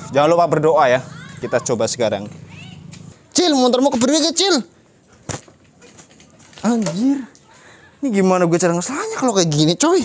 Jangan lupa berdoa ya. Kita coba sekarang. Cil, motormu keburu kecil. Anjir. Ini gimana gue cara ngeselanya kalau kayak gini, coy?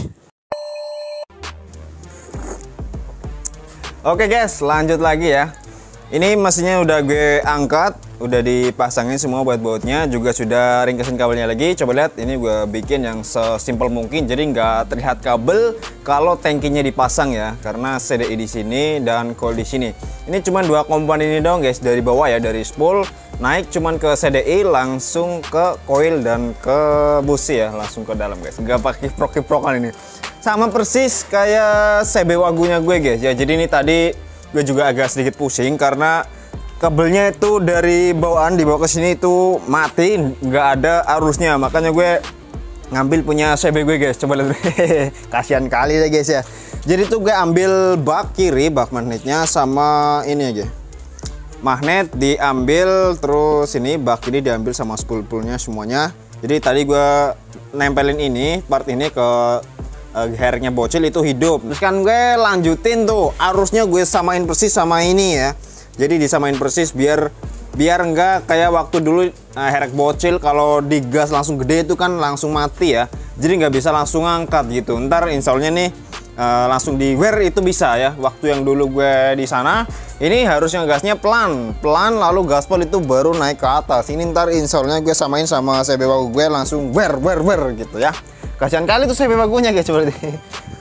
Oke guys, lanjut lagi ya. Ini mesinnya udah gue angkat, udah dipasangin semua buat bautnya, juga sudah ringkasin kabelnya lagi. Coba lihat, ini gue bikin yang sesimpel mungkin, jadi nggak terlihat kabel kalau tangkinya dipasang ya, karena CDI di sini dan coil di sini. Ini cuma dua komponen ini dong guys, dari bawah ya, dari spool naik cuman ke CDI, langsung ke coil dan ke busi ya, langsung ke dalam guys. Nggak pakai kiprok-kiprokan ini. Sama persis kayak CB Wagunya gue guys ya. Jadi ini tadi gue juga agak sedikit pusing karena kabelnya itu dari bawaan dibawa ke sini itu mati, nggak ada arusnya, makanya gue ngambil punya CB gue guys. Coba lihat. Kasihan kali deh guys ya. Jadi tuh gue ambil bak kiri, bak magnetnya, sama ini aja magnet diambil, terus ini bak ini diambil sama spool-spoolnya semuanya. Jadi tadi gue nempelin ini, part ini ke gearnya bocil itu hidup. Terus kan gue lanjutin tuh arusnya, gue samain persis sama ini ya. Jadi disamain persis biar enggak kayak waktu dulu herek bocil kalau digas langsung gede itu kan langsung mati ya. Jadi nggak bisa langsung angkat gitu. Ntar installnya nih langsung di wear itu bisa ya. Waktu yang dulu gue di sana ini harusnya gasnya pelan lalu gaspol itu baru naik ke atas. Ini ntar installnya gue samain sama CB Wagu gue langsung wear gitu ya. Kasihan kali tuh CB Wagunya guys, coba lihat.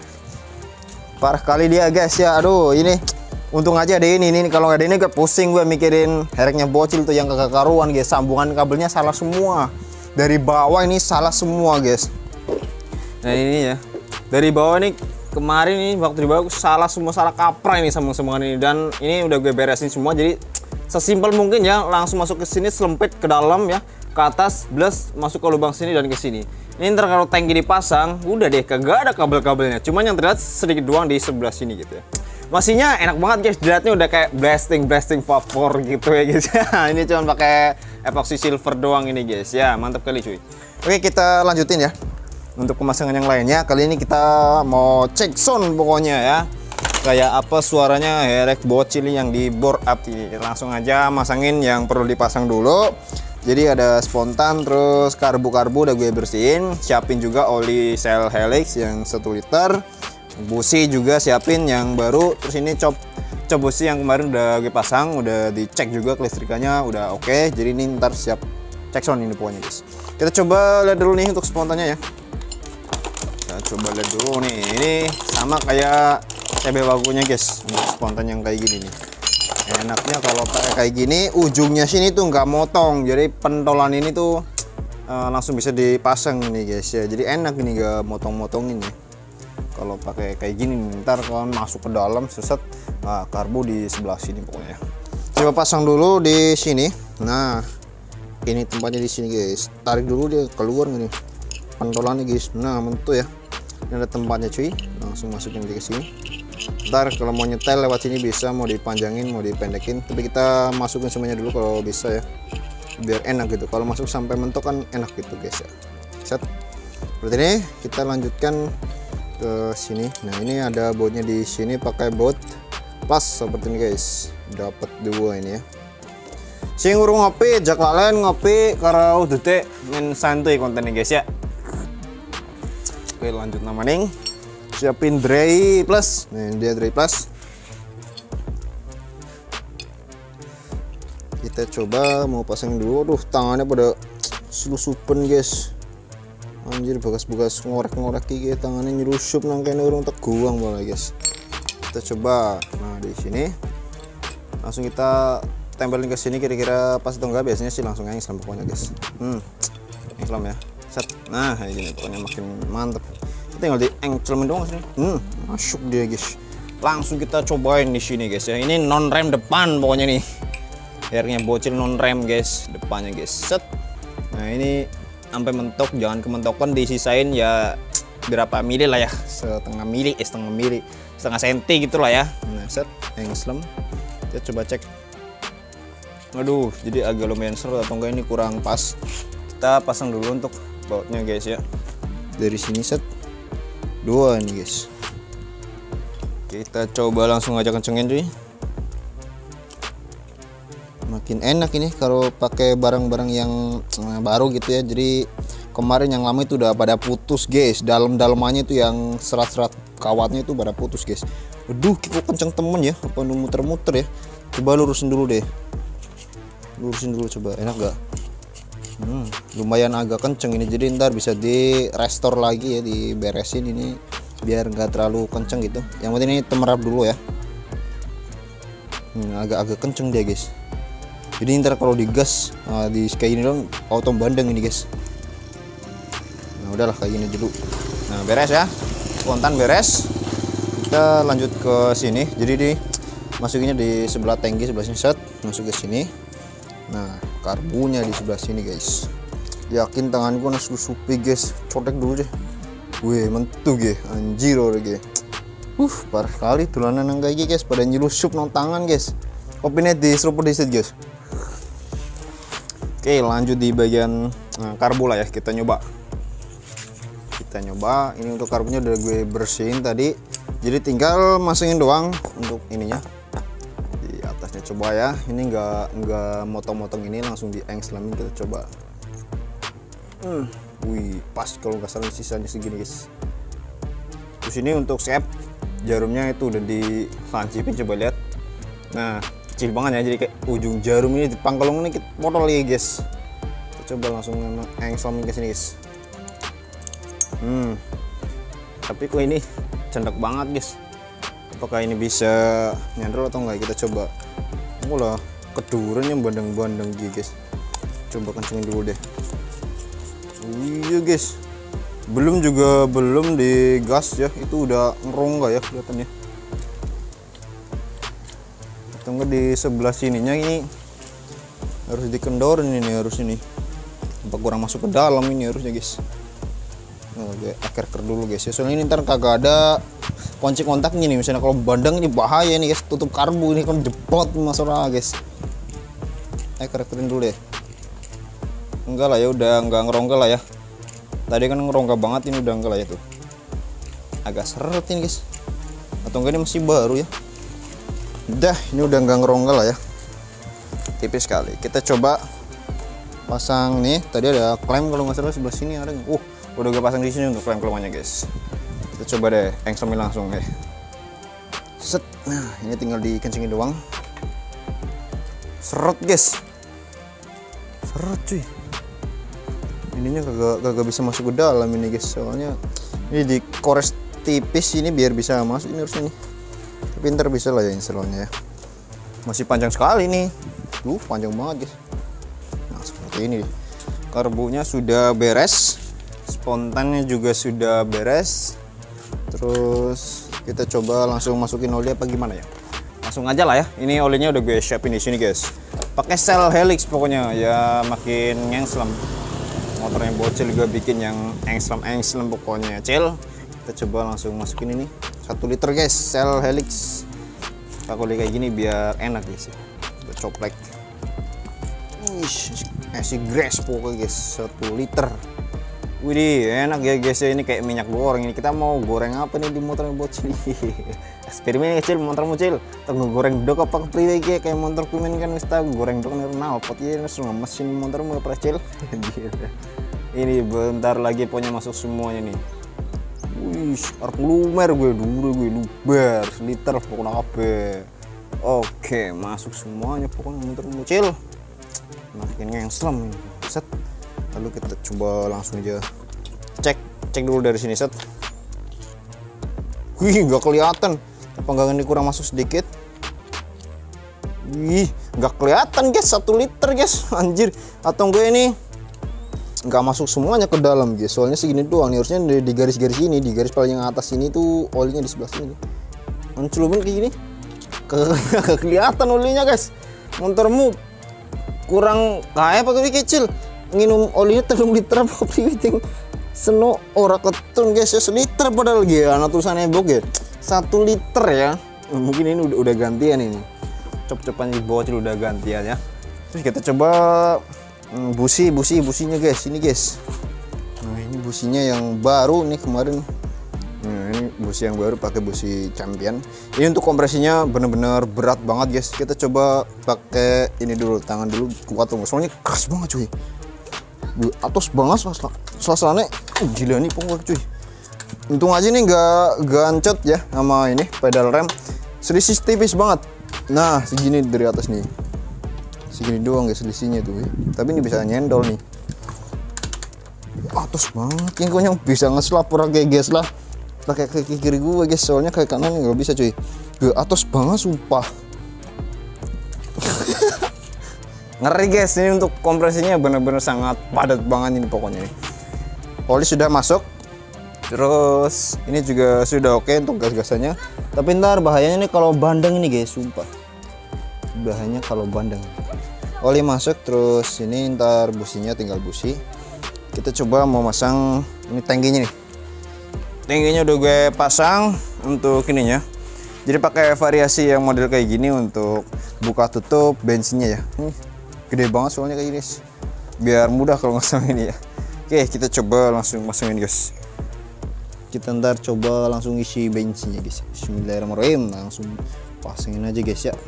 Parah kali dia guys ya. Aduh, ini untung aja ada ini kalau nggak ada ini gue pusing gue mikirin hereknya bocil tuh yang kagak karuan guys. Sambungan kabelnya salah semua. Dari bawah ini salah semua guys. Nah ini ya. Dari bawah nih kemarin nih waktu di bawah salah semua, salah kaprah ini sambungan ini, dan ini udah gue beresin semua. Jadi sesimpel mungkin ya, langsung masuk ke sini, selempit ke dalam ya, ke atas, blast masuk ke lubang sini dan ke sini. Ini ntar kalau tangki dipasang, udah deh kagak ada kabel-kabelnya. Cuman yang terlihat sedikit doang di sebelah sini gitu ya. Mesinnya enak banget guys, dilihatnya udah kayak blasting vapor gitu ya guys. Ini cuma pakai epoxy silver doang ini guys ya, mantap kali cuy. Oke, kita lanjutin ya. Untuk pemasangan yang lainnya, kali ini kita mau cek sound pokoknya ya. Kayak apa suaranya herek bocil yang di bore up ini. Langsung aja masangin yang perlu dipasang dulu. Jadi ada spontan, terus karbu udah gue bersihin, siapin juga oli cell helix yang 1 liter, busi juga siapin yang baru, terus ini cop busi yang kemarin udah gue pasang, udah dicek juga kelistrikannya udah oke. Jadi ini ntar siap cek sound ini pokoknya guys. Kita coba lihat dulu nih untuk spontannya ya. Kita coba lihat dulu nih, ini sama kayak CB Wagunya guys, untuk spontan yang kayak gini nih. Enaknya kalau pakai kayak gini ujungnya sini tuh nggak motong, jadi pentolan ini tuh langsung bisa dipasang nih guys ya. Jadi enak ini nggak motong-motongin ya. Kalau pakai kayak gini ntar kalau masuk ke dalam seset, karbu di sebelah sini pokoknya. Coba pasang dulu di sini. Nah ini tempatnya di sini guys, tarik dulu dia keluar nih pentolannya guys. Nah mentu ya, ini ada tempatnya cuy, langsung masukin ke sini. Ntar kalau mau nyetel lewat sini bisa, mau dipanjangin mau dipendekin, tapi kita masukin semuanya dulu kalau bisa ya, biar enak gitu. Kalau masuk sampai mentok kan enak gitu guys ya. Set seperti ini. Kita lanjutkan ke sini. Nah ini ada bautnya di sini, pakai baut plus seperti ini guys. Dapat 2 ini ya. Sing urung ngopi, jak lalen ngopi karo dute men santuy kontennya guys ya. Oke lanjut nama ning. Siapin dray plus. Nah dia dray plus. Kita coba mau pasang dulu. Aduh tangannya pada selusupen guys. Anjir bekas-bekas ngorek-ngorek gitu, tangannya nyelusup nang kene urung teguang malah guys. Kita coba. Nah di sini langsung kita tempelin ke sini, kira-kira pas atau enggak. Biasanya sih langsung engslam pokoknya guys. Engslam ya. Set. Nah kayak gini pokoknya makin mantep. Tinggal di engslam doang sini. Masuk dia guys. Langsung kita cobain di sini guys ya. Ini non rem depan pokoknya nih. Airnya bocil non rem guys, depannya guys. Set. Nah ini sampai mentok, jangan kementokan, disisain ya berapa mili lah ya, setengah mili setengah senti gitu lah ya. Nah set engslam. Kita coba cek. Aduh jadi agak lumayan seru atau enggak ini kurang pas. Kita pasang dulu untuk bautnya guys ya. Dari sini set 2 nih guys. Kita coba langsung aja kencengin cuy. makin enak ini kalau pakai barang-barang yang baru gitu ya. Jadi kemarin yang lama itu udah pada putus guys, dalam-dalamannya itu yang serat-serat kawatnya itu pada putus guys. Aduh kok kenceng temen ya, apa muter-muter ya. Coba lurusin dulu deh, lurusin dulu coba, enak gak? Lumayan agak kenceng ini, jadi ntar bisa di restore lagi ya, diberesin ini biar nggak terlalu kenceng gitu. Yang penting ini temerap dulu ya. Agak-agak kenceng dia guys, jadi ntar kalau digas di kayak gini dong auto bandeng ini guys. Nah udahlah kayak gini dulu. Nah beres ya, spontan beres. Kita lanjut ke sini, jadi masukinnya di sebelah tangki sebelah sini, set masuk ke sini. Nah karbunya di sebelah sini guys. Yakin tanganku nasu supi guys, cotek dulu deh. Wih mentu ge, anjir orang ge. Parah kali tulanan yang kayak guys, pada nyelusup nang tangan guys. Kopinya di seruput di situ guys. Oke lanjut di bagian karbu lah ya, kita nyoba. Ini untuk karbunya udah gue bersihin tadi, jadi tinggal masukin doang untuk ininya di atasnya. Coba ya, ini nggak motong-motong, ini langsung diengslamin. Kita coba. Wih pas, kalau nggak salah sisanya segini guys. Terus ini untuk shape jarumnya itu udah dilancipin, coba lihat. Nah kecil banget ya, jadi kayak ujung jarum ini di pangkalung ini kita potol lagi guys. Kita coba langsung engslamin ke sini guys. Tapi kok ini cendek banget guys. Apakah ini bisa nyandrol atau enggak, kita coba. Mulai keduren yang bandeng-bandeng guys. Coba kencengin dulu deh. Iya guys, belum digas ya, itu udah ngerongga ya kelihatannya. Atau enggak di sebelah sininya ini harus dikendorin ini, harus ini. Apa kurang masuk ke dalam ini harusnya guys. Oke, aker dulu guys ya, soalnya ini ntar kagak ada kunci kontaknya nih. Misalnya kalau bandeng ini bahaya nih guys, tutup karbu ini kan jepot masalah guys. Akerin dulu deh. Enggak lah ya, udah enggak ngerongga lah ya. Tadi kan ngerongga banget, ini udah enggak lah ya tuh. Agak seret ini guys. Atau enggak ini masih baru ya. Udah, ini udah enggak ngerongga lah ya. Tipis sekali. Kita coba pasang nih. Tadi ada klem kalau nggak salah sebelah sini ada. Udah gue pasang di sini untuk klem-klemannya guys. Kita coba deh engslamin langsung deh. Set. Nah, ini tinggal dikencengin doang. Seret guys. Seret cuy. Ininya kagak bisa masuk ke dalam ini guys, soalnya ini dikores tipis ini biar bisa masuk ini harusnya nih. Tapi ntar bisa lah ya installnya ya. Masih panjang sekali nih. Panjang banget guys. Nah seperti ini. Karbunya sudah beres, spontannya juga sudah beres. Terus kita coba langsung masukin oli apa gimana ya? Langsung aja lah ya. Ini olinya udah gue siapin di sini guys. Pakai sel helix pokoknya ya, makin ngengslam. Motornya bocil juga bikin yang engslam pokoknya cil. Kita coba langsung masukin ini 1 liter guys, sel helix. Pakai oli kayak gini biar enak guys. Kita coplek. Isi grass pokoknya guys, 1 liter. Widih enak ya guys ya, ini kayak minyak goreng. Ini kita mau goreng apa nih di motornya bocil. Eksperimen kecil motor mucil, tunggu goreng dok apa kepriwe kayak motor kumen kan wis tau goreng dok nal pot ya langsung mesin motor mau percil. Ini bentar lagi pokoknya masuk semuanya nih. Wih, arep lumer gue luber liter pokoknya kabeh. Oke, masuk semuanya pokoknya motor mucil. Makin ngengslam ini. Set. Lalu kita coba langsung aja cek dulu dari sini set. Wih, nggak kelihatan. Penggangan ini kurang masuk sedikit. Wih, nggak kelihatan guys, 1 liter guys, anjir. Atau enggak ini nggak masuk semuanya ke dalam guys, soalnya segini doang nih. Harusnya di garis-garis ini, di garis paling atas ini tuh olinya di sebelah sini. Mencelumin kayak gini, kagak kelihatan olinya guys. Motormu kurang kayak apa kecil. Nginum olinya 3 liter apa priwiting. Seno ora ketun guys ya, 1 liter padahal ya, ana tulisannya bok ya. 1 liter ya. Mungkin ini udah gantian ini. Cop-copan di bocil udah gantian ya. Terus kita coba businya guys, ini guys. Nah, ini businya yang baru nih kemarin. Nah, ini busi yang baru, pakai busi Champion. Ini untuk kompresinya bener-bener berat banget guys. Kita coba pakai ini dulu, tangan dulu kuat dong, soalnya keras banget cuy. Atas banget selasalanya, gila nih pokoknya cuy. Untung aja nih nggak gancet ya sama ini pedal rem, selisih tipis banget. Nah segini dari atas nih, segini doang guys selisihnya tuh, tapi ini bisa nyendol nih. Atas banget, ini konyol bisa ngeslap orang kayak guys lah, pakai kaki kiri gue guys, soalnya kaki kanan nggak bisa cuy. Atas banget sumpah. Ngeri guys, ini untuk kompresinya bener-bener sangat padat banget ini pokoknya nih. Oli sudah masuk, terus ini juga sudah oke untuk gas-gasannya. Tapi ntar bahayanya nih kalau bandeng ini guys, sumpah. Bahayanya kalau bandeng. Oli masuk, terus ini ntar businya tinggal busi. Kita coba mau masang ini tangkinya nih. Tangkinya udah gue pasang untuk ininya. Jadi pakai variasi yang model kayak gini untuk buka tutup bensinnya ya. Ini gede banget soalnya kayak gini, biar mudah kalau ngasang ini ya. Oke, kita coba langsung masangin guys. Kita ntar coba langsung isi bensinnya guys. Bismillahirrahmanirrahim, langsung pasangin aja guys ya.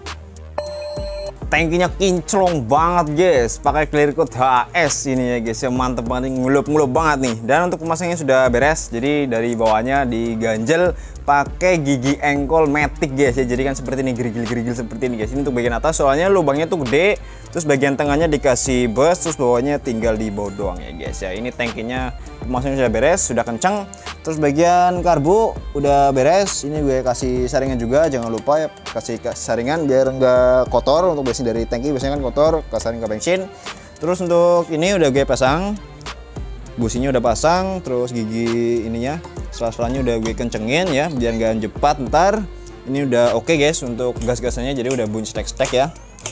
Tangkinya kinclong banget guys, pakai clear coat HS ini ya guys, yang mantep banget, ngelup-ngelup banget nih. Dan untuk pemasangnya sudah beres, jadi dari bawahnya diganjel pakai gigi engkol matic guys ya. Jadi kan seperti ini, gerigil-gerigil seperti ini guys. Ini untuk bagian atas soalnya lubangnya tuh gede, terus bagian tengahnya dikasih bus, terus bawahnya tinggal di bawah doang ya guys ya. Ini tangkinya pemasangnya sudah beres, sudah kencang. Terus bagian karbu udah beres, ini gue kasih saringan juga, jangan lupa ya kasih saringan biar nggak kotor. Untuk bensin dari tangki biasanya kan kotor, kasarin ke bensin. Terus untuk ini udah gue pasang, businya udah pasang, terus gigi ininya sela-selanya udah gue kencengin ya biar nggak jepat ntar. Ini udah oke guys untuk gas-gasannya, jadi udah bunyi stek-stek ya.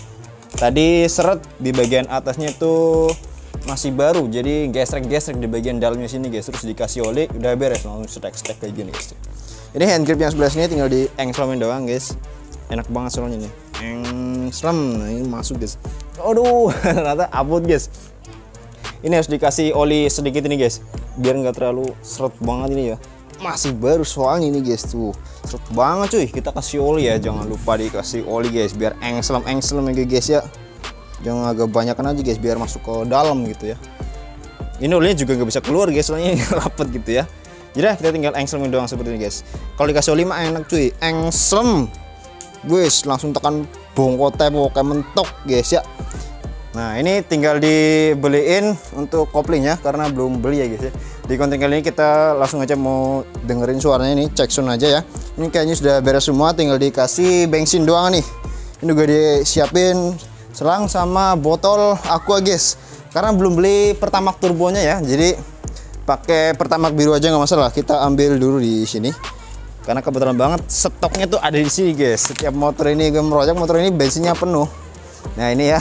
Tadi seret di bagian atasnya tuh masih baru, jadi gesrek-gesrek di bagian dalamnya sini guys. Terus dikasih oli, udah beres, langsung stek-stek kayak gini guys. Ini hand grip yang sebelah sini tinggal di engslemin doang guys. Enak banget soalnya nih, engslem. Nah, ini masuk guys. Aduh, ternyata abot guys. Ini harus dikasih oli sedikit ini guys, biar nggak terlalu seret banget ini ya. Masih baru soalnya ini guys, tuh seret banget cuy. Kita kasih oli ya, jangan lupa dikasih oli guys, biar engslem ya guys ya. Jangan agak banyakan aja guys, biar masuk ke dalam gitu ya. Ini olinya juga nggak bisa keluar guys, soalnya rapet gitu ya. Jadi kita tinggal engslem doang seperti ini guys. Kalau dikasih oli mah enak cuy, engslem guys, langsung tekan bongkote pokoknya mentok guys ya. Nah ini tinggal dibeliin untuk koplingnya karena belum beli ya guys ya. Di konten kali ini kita langsung aja mau dengerin suaranya nih, cek sound aja ya. Ini kayaknya sudah beres semua, tinggal dikasih bensin doang nih. Ini juga disiapin selang sama botol aqua guys, karena belum beli Pertamax turbonya ya. Jadi pakai Pertamax biru aja nggak masalah. Kita ambil dulu di sini karena kebetulan banget stoknya tuh ada di sini guys. Setiap motor ini gue merojak, motor ini bensinnya penuh. Nah ini ya,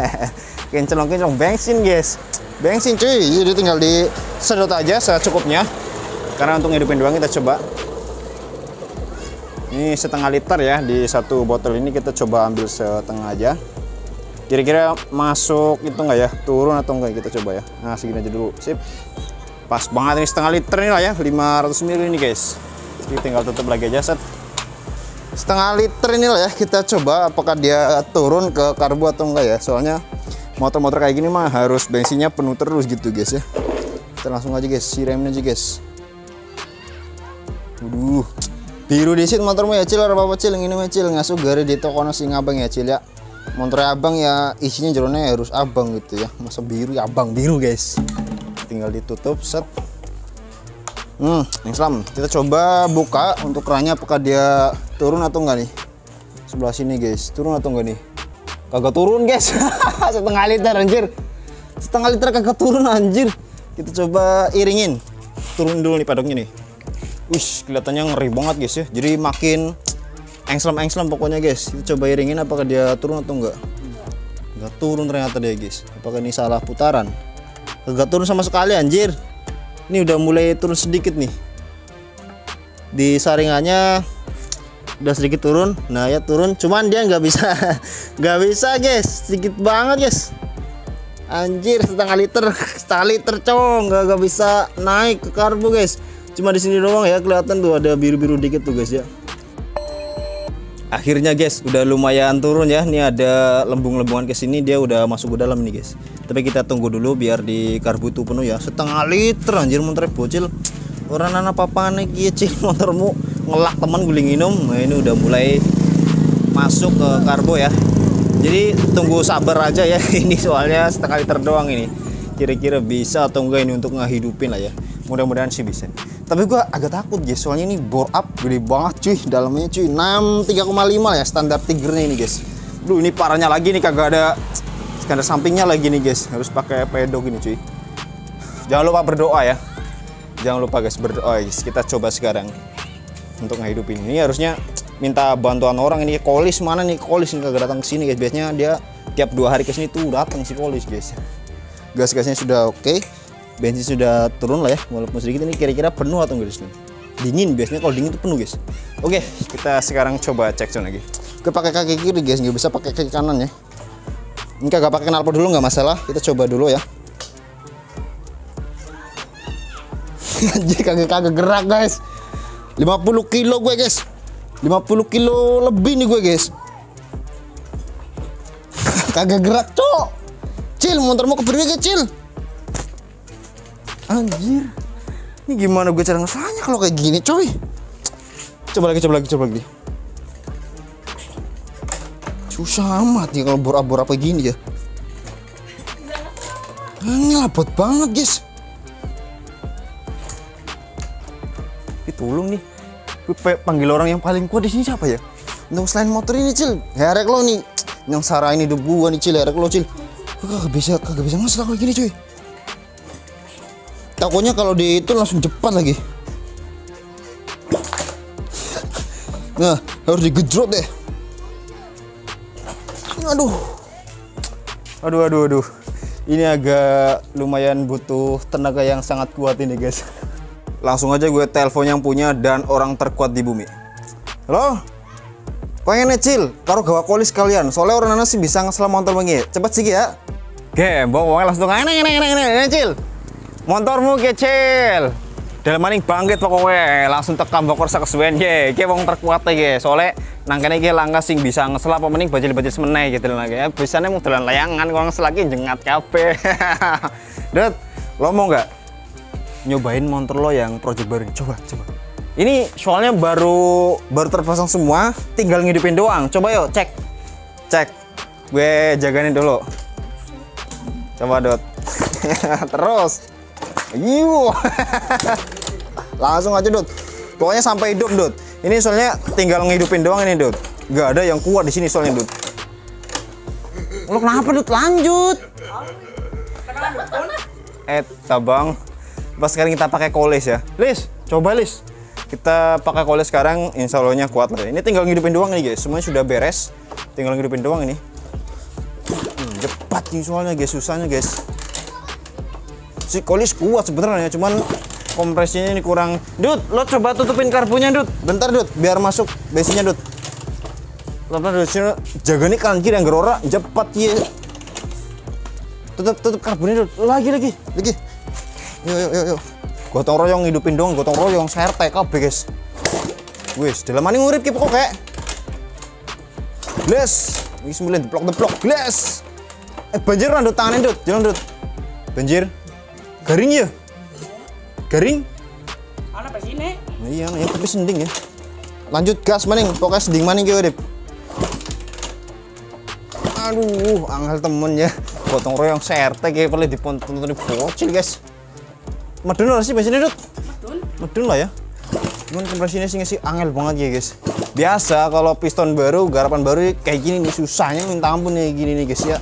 kinclong bensin guys, bensin cuy. Jadi tinggal disedot aja secukupnya, karena untuk ngidupin doang. Kita coba ini setengah liter ya, di satu botol ini kita coba ambil setengah aja. Kira-kira masuk itu enggak ya, turun atau enggak, kita coba ya. Nah segini aja dulu, sip, pas banget ini setengah liter ini lah ya, 500 ml ini guys. Jadi tinggal tutup lagi aja, set. Setengah liter inilah ya, kita coba apakah dia turun ke karbu atau enggak ya. Soalnya motor-motor kayak gini mah harus bensinnya penuh terus gitu guys ya. Kita langsung aja guys, siramin aja guys. Waduh, biru disit motormu ya cil, apa cil, yang ini mah cil ngasuh gari di toko nasi ngabang ya cil ya. Motor abang ya isinya jeronya harus abang gitu ya, masa biru ya abang biru guys. Tinggal ditutup, set. Engslem. Kita coba buka untuk kerannya apakah dia turun atau enggak nih. Sebelah sini guys, turun atau enggak nih? Kagak turun guys. Setengah liter anjir. Setengah liter kagak turun anjir. Kita coba iringin. Turun dulu nih padoknya nih. Wih, kelihatannya ngeri banget guys ya. Jadi makin engslem pokoknya guys. Kita coba iringin apakah dia turun atau enggak. Enggak turun ternyata dia guys. Apakah ini salah putaran? Kagak turun sama sekali anjir. Ini udah mulai turun sedikit nih. Di saringannya udah sedikit turun. Nah ya turun, cuman dia nggak bisa guys, sedikit banget guys. Anjir, setengah liter cowok nggak bisa naik ke karbu guys. Cuma di sini doang ya kelihatan tuh ada biru-biru dikit tuh guys ya. Akhirnya guys udah lumayan turun ya. Ini ada lembung-lembungan ke sini, dia udah masuk ke dalam nih guys. Tapi kita tunggu dulu biar di karbutu penuh ya. Setengah liter anjir motor bocil. Orang anak papane iki cil motormu ngelak teman guling minum. Nah ini udah mulai masuk ke karbo ya. Jadi tunggu sabar aja ya. Ini soalnya setengah liter doang ini. Kira-kira bisa atau enggak ini untuk ngehidupin lah ya. Mudah-mudahan sih bisa. Tapi gua agak takut guys, soalnya ini bore up gede banget cuy, dalamnya cuy 3,5 ya standar Tigernya ini guys. Duh ini parahnya lagi nih, kagak ada standar sampingnya lagi nih guys, harus pakai pedok ini cuy. Jangan lupa berdoa ya, jangan lupa guys berdoa guys. Kita coba sekarang untuk ngehidupin ini. Harusnya minta bantuan orang ini. Kolis mana nih, Kolis ini kagak datang ke sini guys. Biasanya dia tiap 2 hari ke sini tuh datang si Kolis guys. Gas-gasnya sudah oke. Bensin sudah turun lah ya, walaupun sedikit. Ini kira-kira penuh atau enggak guys? Dingin, biasanya kalau dingin itu penuh guys. Oke, kita sekarang coba cek lagi. Oke, pakai kaki kiri guys, nggak bisa pakai kaki kanan ya. Ini kagak pakai knalpot dulu nggak masalah, kita coba dulu ya. Anjir kagak gerak guys. 50 kilo gue guys, 50 kilo lebih nih gue guys. Kagak gerak cok. Cil, motormu keberi kecil. Anjir, ini gimana gue cara ngeselanya kalau kayak gini coy. Coba lagi. Susah amat ya kalau bor apa gini ya. Ini labot banget guys. Tolong nih, gue panggil orang yang paling kuat di sini siapa ya? Untuk selain motor ini cil, herek lo nih. Yang Sarah ini debu nih cil, herek lo cil. Gue kagak bisa masalah kayak gini cuy. Takutnya kalau di itu langsung cepat lagi. Nah, harus digejrot deh. Aduh. Ini agak lumayan butuh tenaga yang sangat kuat ini guys. Langsung aja gue telepon yang punya dan orang terkuat di bumi. Halo? Pengen Cil, karo gawa kolis kalian. Soalnya orang nana sih bisa ngesel motor bengi. Cepet sih ya. Oke, bawa langsung enak Cil. Motormu kecil. Dalam maning bangkit pokoknya langsung tekam bokor sakesuwen ge. Ki wong terkuat ge. Soale nang kene iki langka sing bisa ngesel apa mending bajil-bajil semeneh gitu lho ya. Bisane mung dolan layangan kok ngesel lagi jengat kabeh. Dut, lo mau nggak nyobain motor lo yang project baru? Coba. Ini soalnya baru terpasang semua, tinggal ngidupin doang. Coba yuk cek. Gue jagain dulu. Coba Dut. Terus. Yuh. Langsung aja Dut. Pokoknya sampai hidup Dut. Ini soalnya tinggal ngidupin doang ini Dut. Gak ada yang kuat di sini soalnya Dut. Lo kenapa Dut? Lanjut. Tabang. Pas sekarang kita pakai koles ya. Lis, coba Lis. Kita pakai koles sekarang, insya Allahnya kuat lah. Ini tinggal ngidupin doang nih guys. Semuanya sudah beres. Tinggal ngidupin doang ini. Cepat nih soalnya guys, susahnya guys. Si kolis kuat sebenarnya, cuman kompresinya ini kurang. Dut, lo coba tutupin karbunya Dut. Bentar Dut, biar masuk bensinnya Dut. Jaga nih kanan kiri yang gerora, cepat ya. Tutup karbonnya Dut. Lagi. Yuk. Gotong royong ngidupin dong, gotong royong serte kabeh guys. Wis, dalam maning urip ki pokoke. Gles, wis mulai deplok, gles. Banjir Dut, tanganin Dut, jalan Dut. Banjir. Garing ya? Garing? Mana pas ini? Nah, iya, tapi sending ya. Lanjut gas maning, pokoknya sending maning ki urip. Aduh, angel temen ya. Gotong royong serte ki perlu dipontoni bocil guys. Medun lah sih bensinnya Dut? Medun lah ya. Cuman kompresinya sih ngasih angel banget ya guys. Biasa kalau piston baru, garapan baru kayak gini nih, susahnya minta ampun nih gini nih guys ya.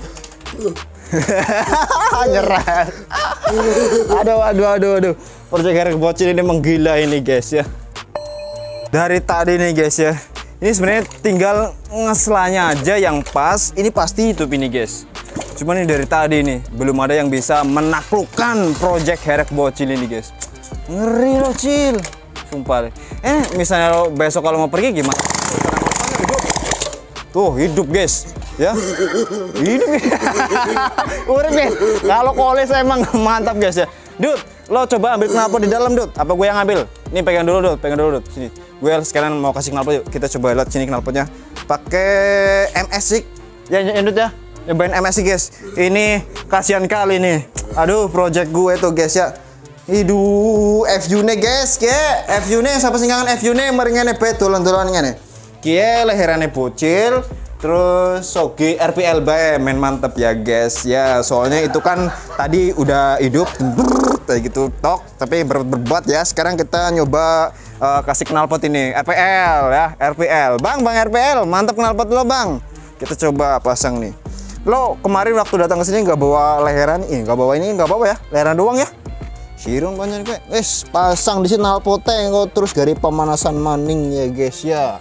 Nyerah. Aduh. Project herek bocil ini menggila ini guys ya. Dari tadi nih guys ya. Ini sebenarnya tinggal ngeselanya aja yang pas. Ini pasti hidup ini guys. Cuman ini dari tadi nih belum ada yang bisa menaklukkan project herek bocil ini guys. Ngeri loh Cil. Sumpah. Misalnya lo besok kalau mau pergi gimana? Tuh hidup guys. Ya. Hidup. Urip guys. Kalau koles emang mantap guys ya. Dut, lo coba ambil knalpot di dalam, Dut. Apa gue yang ambil? Ini pegang dulu, Dut. Pegang dulu, Dut. Sini. Gue sekalian mau kasih knalpot yuk. Kita coba lihat sini knalpotnya. Pakai MS sih. Ya, Dut ya. Nyobain MS sih, guys. Ini kasihan kali nih. Aduh, project gue tuh, guys ya. Idu FU-ne, guys. Kayak FU-ne siapa sing kangen FU-ne meringane bet dolan-dolan ngene. Kie leherane bocil, terus soge RPL bae, men mantep ya guys ya. Soalnya itu kan tadi udah hidup kayak gitu tok, tapi berbuat ya. Sekarang kita nyoba kasih knalpot ini RPL ya, RPL. Bang RPL, mantep knalpot lo bang. Kita coba pasang nih. Lo kemarin waktu datang ke sini nggak bawa leheran ini, nggak bawa ini, nggak bawa ya, leheran doang ya. Sirung banyak gue, pasang di sini knalpotnya kok terus dari pemanasan maning ya guys ya.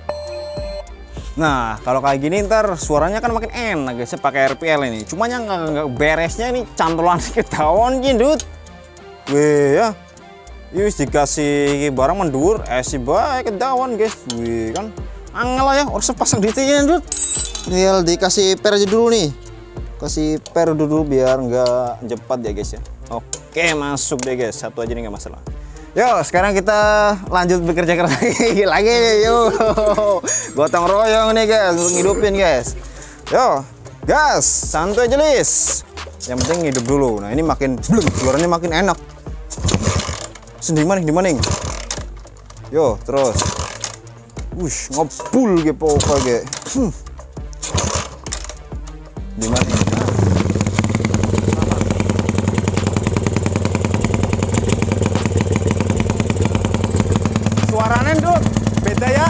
Nah, kalau kayak gini ntar suaranya kan makin enak guys, pakai RPL ini. Cuma yang nggak beresnya ini cantolan ketahuan Dut. Wih ya. Yus dikasih barang mendur, si baik ketahuan guys. Wih kan. Angel ya, harus pasang di sini Dut. Tinggal dikasih per aja dulu nih. Kasih per dulu biar nggak cepat ya guys ya. Oke, masuk deh guys. Satu aja nih nggak masalah. Yo, sekarang kita lanjut bekerja keras lagi. Yo, gotong royong nih guys, untuk ngidupin guys. Yo, gas, santai aja Lis. Yang penting hidup dulu. Nah ini makin blum, suaranya makin enak. Di mana? Yo, terus. Wush, ngepul gitu pokoknya. Di mana? Suaranya Dut, beda ya.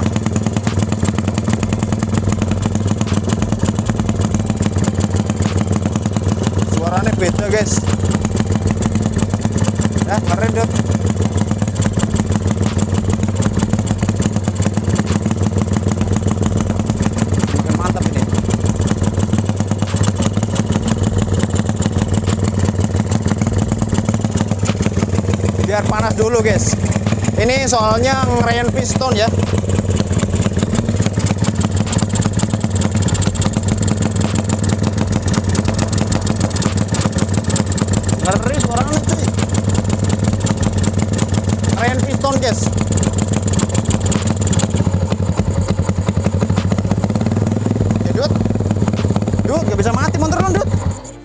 Suaranya beda guys. Ya, keren Dut. Makin mantap ini. Biar panas dulu guys. Ini soalnya ngerayan piston ya. Ngeri suaranya cuy. Ngerayan piston guys. Ya Dut, gak bisa mati motor lo Dut.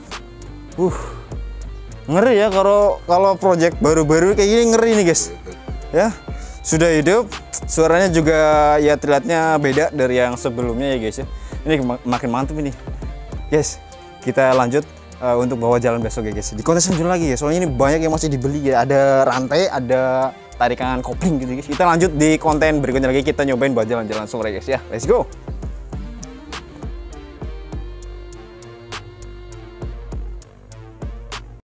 Ngeri ya kalau project baru-baru kayak gini, ngeri nih guys. Ya, sudah hidup, suaranya juga ya terlihatnya beda dari yang sebelumnya ya guys ya. Ini makin mantap ini guys. Kita lanjut untuk bawa jalan besok ya guys. Di kontesan dulu lagi ya, soalnya ini banyak yang masih dibeli ya. Ada rantai, ada tarikan kopling gitu guys. Kita lanjut di konten berikutnya lagi, kita nyobain buat jalan-jalan sore guys ya. Let's go.